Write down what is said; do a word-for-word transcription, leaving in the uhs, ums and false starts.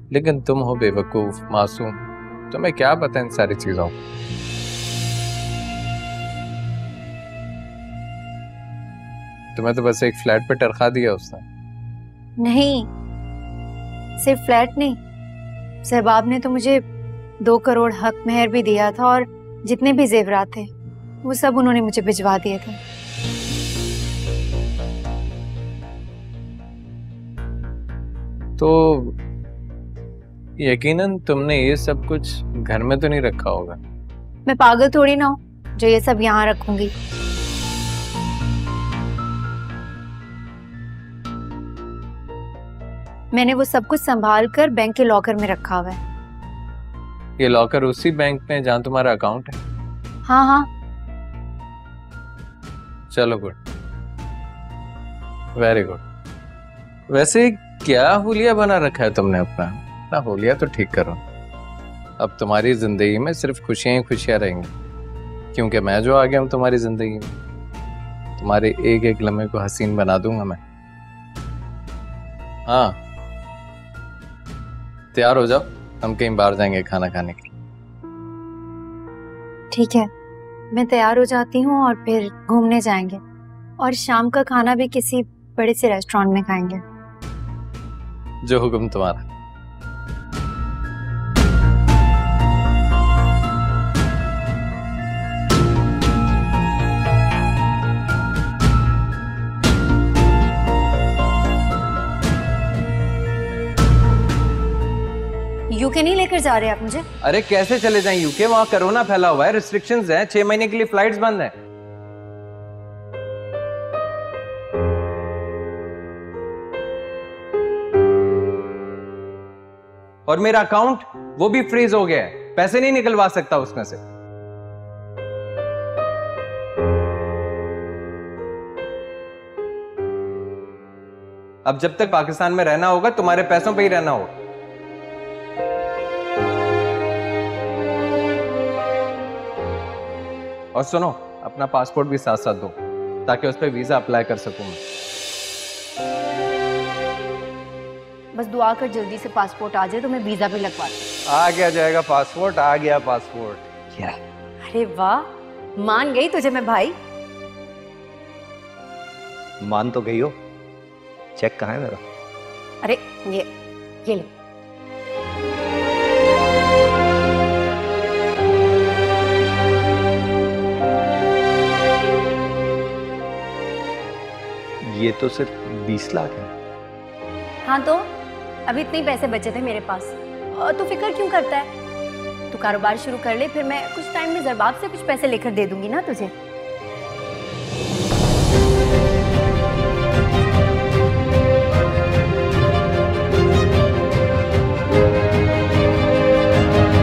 लेकिन तुम हो बेवकूफ मासूम, तुम्हें क्या पता इन सारी चीजों। तुम्हें तो बस एक फ्लैट पे टरखा दिया उसने। नहीं, सिर्फ फ्लैट नहीं, सहबाब ने तो मुझे दो करोड़ हक मेहर भी दिया था और जितने भी जेवरात थे वो सब उन्होंने मुझे भिजवा दिए थे। तो यकीनन तुमने ये सब कुछ घर में तो नहीं रखा होगा। मैं पागल थोड़ी ना हूँ जो ये सब यहाँ रखूंगी। मैंने वो सब कुछ संभाल कर बैंक के लॉकर में रखा हुआ है। ये लॉकर उसी बैंक में जहाँ तुम्हारा अकाउंट है? हाँ हाँ। चलो गुड, वेरी गुड। वैसे क्या हुलिया बना रखा है तुमने अपना? ना हुलिया तो ठीक करो। अब तुम्हारी जिंदगी में सिर्फ खुशियां ही खुशियां रहेंगी, क्योंकि मैं जो आ गया हूं तुम्हारी जिंदगी में। तुम्हारे एक एक लम्हे को हसीन बना दूंगा मैं। हाँ, तैयार हो जाओ, हम कहीं बाहर जाएंगे खाना खाने के लिए। ठीक है, मैं तैयार हो जाती हूँ और फिर घूमने जाएंगे और शाम का खाना भी किसी बड़े से रेस्टोरेंट में खाएंगे। जो हुक्म तुम्हारा। यूके नहीं लेकर जा रहे आप मुझे? अरे कैसे चले जाएं यूके? वहां कोरोना फैला हुआ है, रिस्ट्रिक्शंस हैं, छह महीने के लिए फ्लाइट्स बंद हैं। और मेरा अकाउंट वो भी फ्रीज हो गया है, पैसे नहीं निकलवा सकता उसमें से। अब जब तक पाकिस्तान में रहना होगा तुम्हारे पैसों पे ही रहना होगा। और सुनो, अपना पासपोर्ट भी साथ साथ दो ताकि उस पर वीजा अप्लाई कर सकूं मैं। बस दुआ कर जल्दी से पासपोर्ट आ जाए तो मैं वीजा भी लगवा दूं। आ गया जाएगा पासपोर्ट, आ गया पासपोर्ट। क्या? अरे वाह, मान गई तुझे मैं भाई। मान तो गई हो। चेक कहाँ है मेरा? अरे ये ये ले। ये तो सिर्फ बीस लाख है। हाँ तो अभी इतने पैसे बचे थे मेरे पास और तू फिक्र क्यों करता है? तू कारोबार शुरू कर ले, फिर मैं कुछ टाइम में ज़रबाब से कुछ पैसे लेकर दे दूंगी ना तुझे।